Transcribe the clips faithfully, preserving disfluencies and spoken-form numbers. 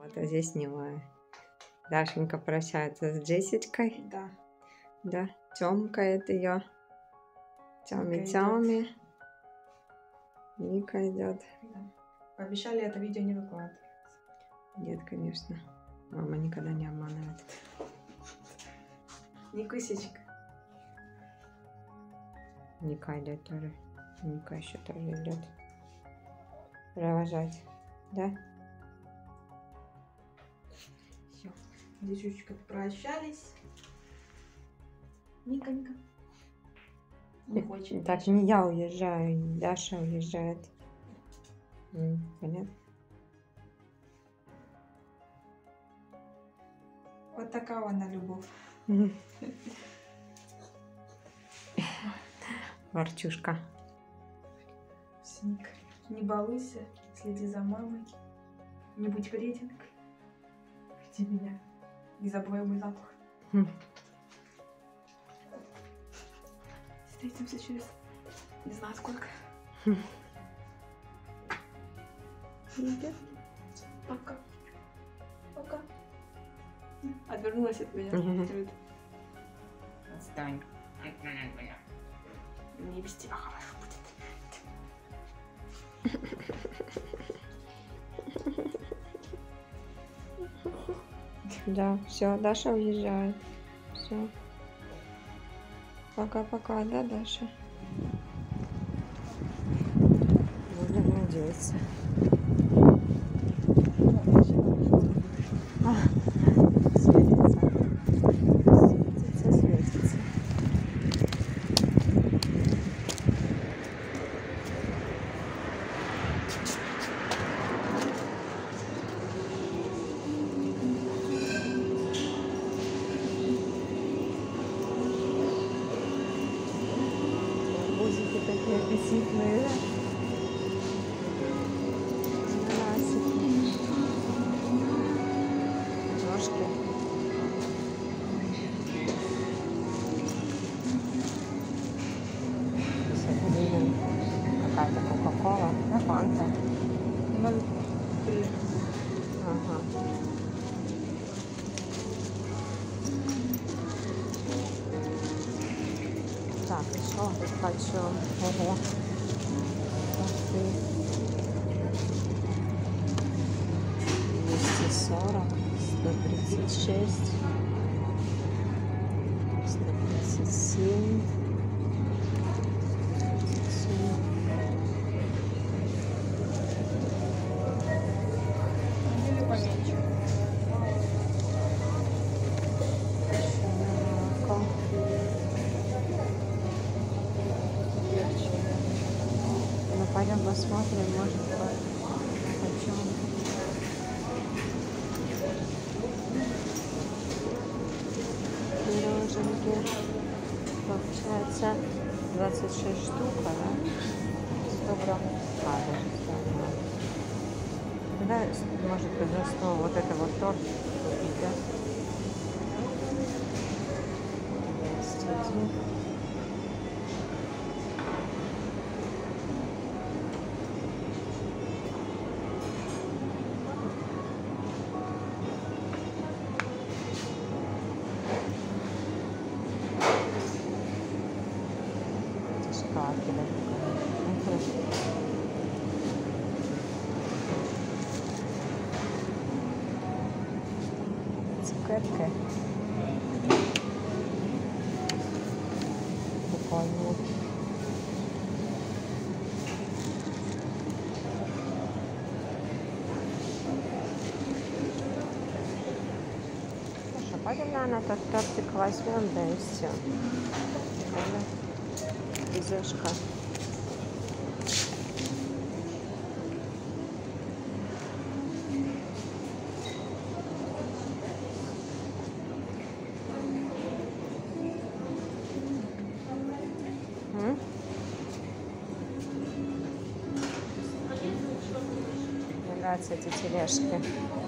Вот, а здесь снимаю. Дашенька прощается с Джессичкой. Да. Да. Тёмка это ее. Тёми Ника Тёми. Ника идет. Да. Пообещали это видео не выкладывать. Нет, конечно. Мама никогда не обманывает. Никусечка. Ника идет тоже. Ника еще тоже идет. Провожать. Да? Все. Девчушечка прощались. Ника, Ника. Не хочет. Так, не я уезжаю, Даша уезжает. М, понятно? Вот такая она любовь. Ворчушка. Ника, не балуйся, следи за мамой. Не будь вреден. Жди меня. Не забывай мой запах. Хм. Встретимся через не знаю сколько. Идет. Пока. Пока. Отвернулась от меня. Мгм. Отстань. Не без тебя хорошо будет. Да, все, Даша уезжает. Все. Пока-пока, да, Даша? Будем надеяться. А, светится. Светится, светится. Бузики такие аппетитные, да? Ананасики. Ножки. пятьдесят гривен. Какая-то кока-кола. Да, фанта. ноль три. Ага. Так, еще хочу. Ого. Ух ты. двести сорок, сто тридцать шесть, сто тридцать семь, тридцать семь. Или поменьше. Молоко. Ну, пойдем посмотрим, может, по почем. Пироженки. Получается двадцать шесть штук, да? сто грамм. А, даже сто грамм. Тогда, может быть, за сто вот это вот торт купить, да? двести один. Шоколадки даже. Цукерки. Прикольно. Хорошо, пойдем, наверное, тот тортик возьмем, да и все. Безушка. М? Мне нравятся эти тележки.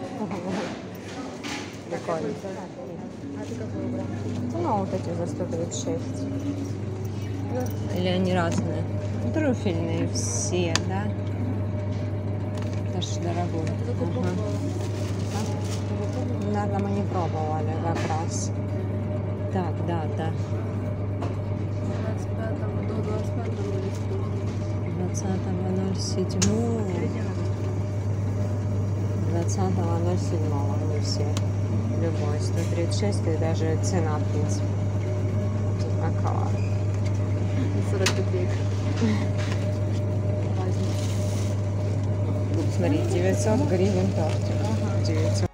Прикольно. А ты какой выбрал? Ну, вот эти за сто тридцать шесть. Или они разные? Трюфельные все, да? Даже дорогой. Ага. двадцатого мы не пробовали как раз. Так, да, да. двадцать пятого до двадцать пятого листопада. двадцатого ноль седьмого. двадцатого ноль седьмого не все. Любой сто тридцать шесть и даже цена, в принципе, одинакова. сорок копеек. Смотри, девятьсот гривен тортик. Ага. девятьсот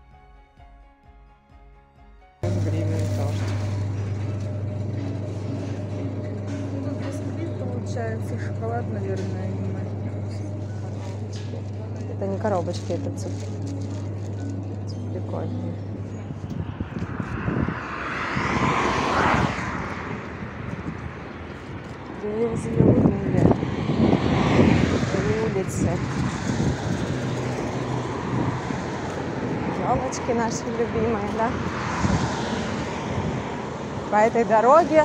гривен тортик. Ну, тут бисквит получается, шоколад, наверное, не маленький. Это не коробочки, это цифры. Прикольно. Безлюдные улицы. Елочки наши любимые, да? По этой дороге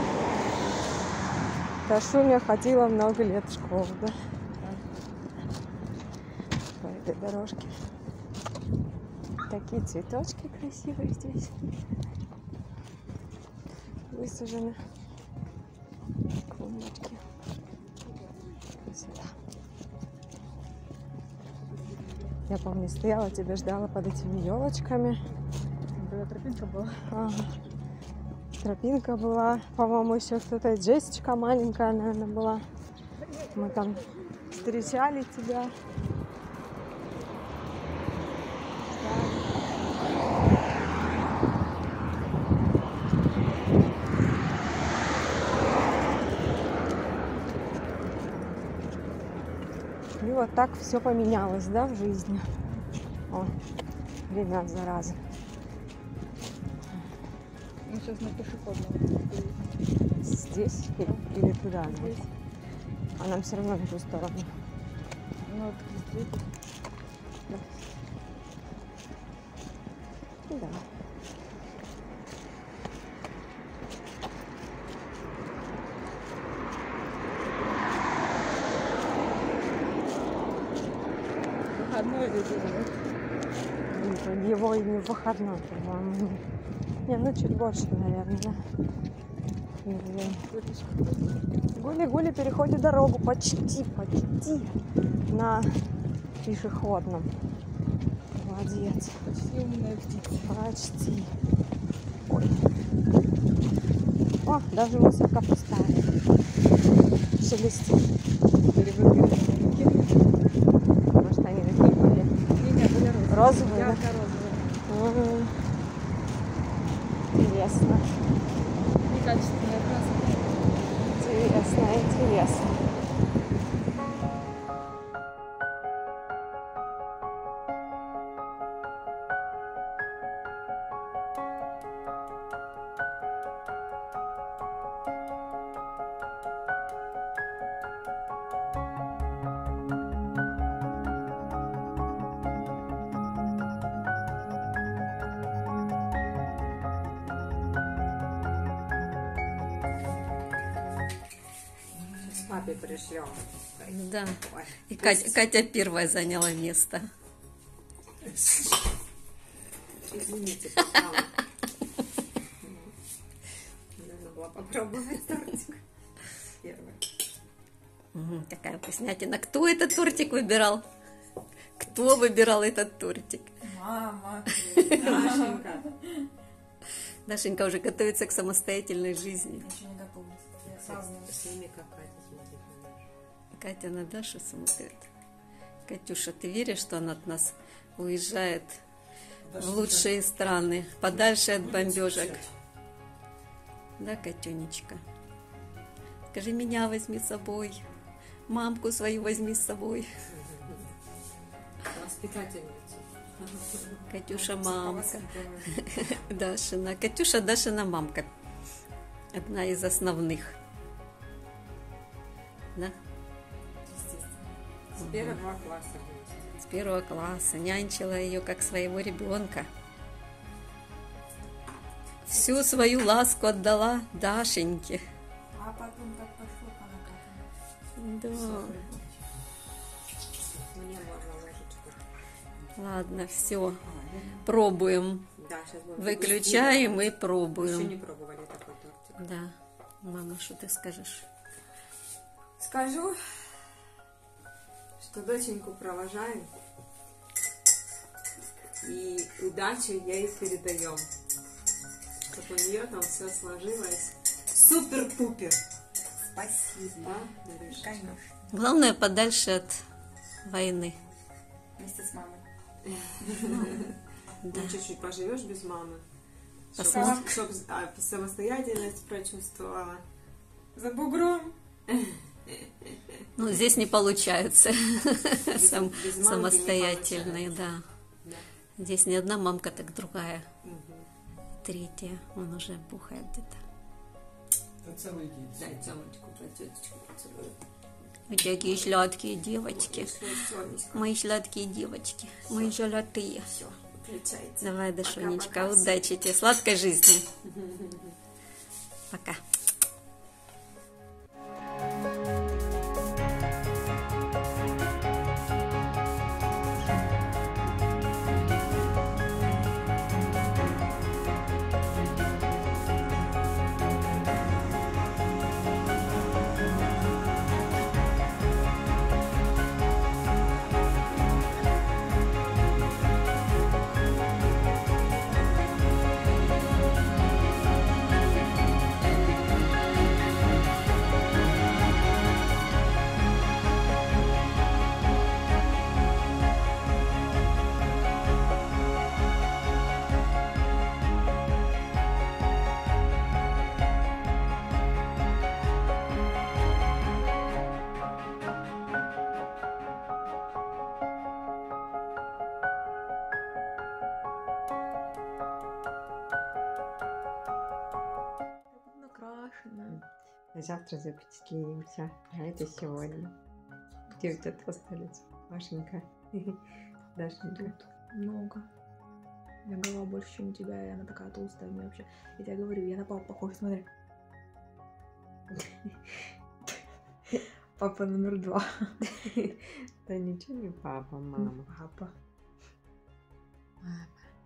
Ташуня ходила много лет в школу, да? По этой дорожке. Такие цветочки красивые здесь высажены. Клумбочки. Сюда. Я помню, стояла, тебя ждала под этими елочками. Была тропинка была. Ага. Тропинка была, по-моему, еще кто-то, Джессичка маленькая, наверное, была. Мы там встречали тебя. И вот так все поменялось, да, в жизни. О, ребят, зараза. Мы сейчас на пешеходном. Здесь или, или туда? Да? Здесь. А нам все равно на ту сторону. Ну вот здесь. Да. Выходной или день? Его и не выходной, по-моему. Не, ну чуть больше, наверное, да. Гули-гули переходит дорогу почти, почти на пешеходном. Молодец. Почти умная птица. Почти. Ой. О, даже мусорка пустая. Шелестит. Может, они такие были? Не, были розовые. Розовые, да? Ярко-розовые. М, Интересно. Некачественная краска. Интересно, интересно. Папе пришлем. Да. Ой. И Катя, Катя первая заняла место. Извините, пожалуйста. Нужно было попробовать тортик. Первый. Мгм, такая вкуснятина. Кто этот тортик выбирал? Кто выбирал этот тортик? Мама. Дашенька. Дашенька уже готовится к самостоятельной жизни. Ничего не готова. Сними, как Катя смотрит на Дашу. Катя на Дашу смотрит. Катюша, ты веришь, что она от нас уезжает в лучшие страны, подальше от бомбежек? Да, Катюнечка? Скажи, меня возьми с собой. Мамку свою возьми с собой. Воспитательница. Катюша мамка. Дашина. Катюша Дашина мамка. Одна из основных. Да? С первого класса. С первого класса. Нянчила ее как своего ребенка. Всю свою ласку отдала Дашеньке. А потом так пошло по накатанной. Да. Мне можно ложечку. Ладно, все. Пробуем. Да, сейчас будем Выключаем и Еще пробуем. не пробовали такой тортик. Да. Мама, что ты скажешь? Скажу, что доченьку провожаем. И удачу ей передаем. Чтобы у нее там все сложилось. Супер-пупер. Спасибо. Да, Дарюшечка? Конечно. Главное, подальше от войны. Вместе с мамой. Да. Ну, чуть-чуть поживешь без мамы. Посмотрим. Чтобы самостоятельность прочувствовала. За бугром. Ну, здесь не получается Сам, без мамки самостоятельные, не да. Да. Здесь не одна мамка, так другая, Мгм. третья. Он уже бухает где-то. Это целый день. Дай Тёмочку, дай тетечку поцелую. Вы такие сладкие девочки. Всё, Сонечка. Мои сладкие девочки. Мои золотые. Всё, выключайте. Давай, Дашунечка, Пока-пока. удачи тебе, сладкой жизни. Пока. Накрашена. Завтра запечатлеемся, а это сегодня. Где у тебя толстолец? Машенька. Дашенька. Много. У меня голова больше, чем у тебя, и она такая толстая. У меня вообще... Я тебе говорю, я на папу похож, смотри. Папа номер два. Да ничего не папа, мама. Папа. Мама.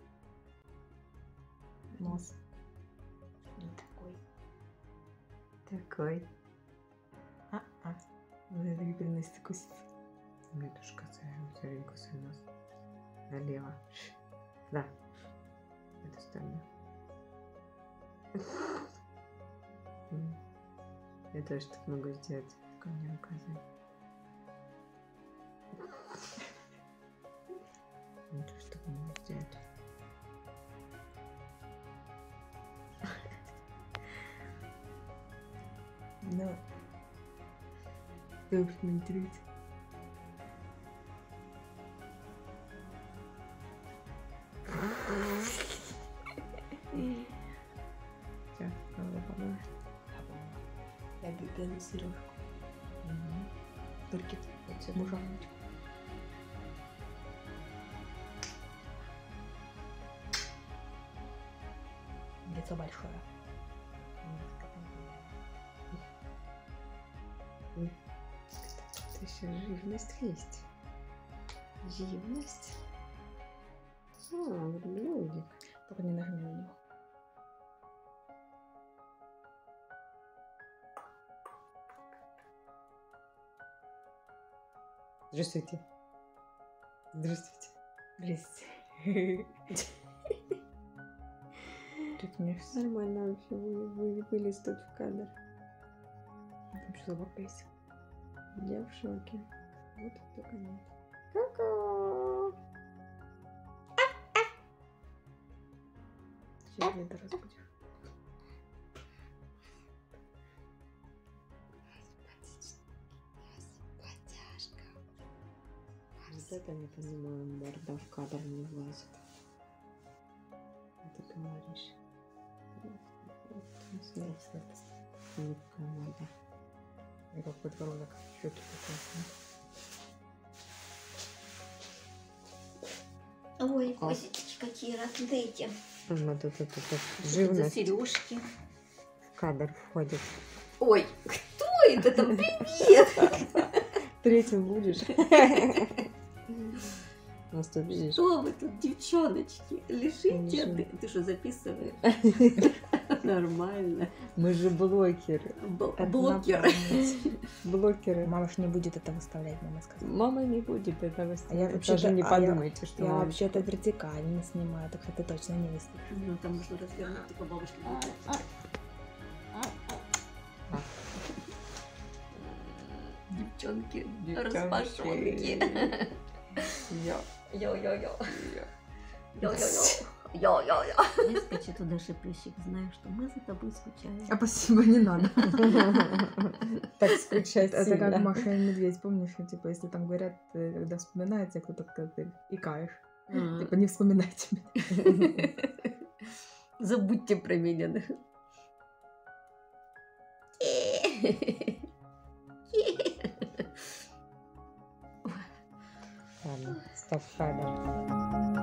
Нос. Не такой. Такой. А-а. Ну, это как приносит кусить. Мне тоже касаем, все время кусаю нос. Налево. Да. В эту сторону. М. Я тоже так могу сделать, только мне указать. Я тоже так могу сделать. Ну. Добре, не трудь. Все, надо помочь. Я беру сережку. Только бужаночку. Лицо большое. Тут еще живность есть. Живность. А, блюдик. Только не нажми на него. Здравствуйте. Здравствуйте. Блин. Тут мне все. Нормально вообще вы, вы вылез тут в кадр. Там что собака есть. Я в шоке. Вот только нет. Ку-ку. Сейчас я это разбудишь. Вот это не понимаю, морда в кадр не влазит. Ты говоришь. Не такая морда. Я как подбородок. Щеки такие. Ой, А. косички какие родные. Вот тут, тут, тут, тут За живность сережки. в кадр входит. Ой, кто это там? Привет! Третьим будешь? Ну, что видишь? Что вы тут, девчоночки? Лежите? Лежим. Ты, ты что, записываешь? Нормально. Мы же блогеры. Бл- Это Блогер. на память. Блогеры. Мама ж не будет это выставлять, мама сказала. Мама не будет этого А я снимать. вообще-то- Даже не а я- подумайте, что Я мама- вообще-то вертикально снимаю, так что ты точно не выставишь. Ну, там можно развернуть, типа бабушки. Девчонки, Девчонки. распашонки. Я. Йо-йо-йо. Йо-йо-йо. Йо-йо-йо. Не скачи туда, шипящик, знаю, что мы за тобой скучаем. А спасибо, не надо. Так скучать Это как сильно. Маша и Медведь, помнишь, что, типа, если там говорят, э, когда вспоминается кто-то, когда ты икаешь. А. Типа, не вспоминайте меня. Забудьте про меня. Да? Ладно, стоп кадр.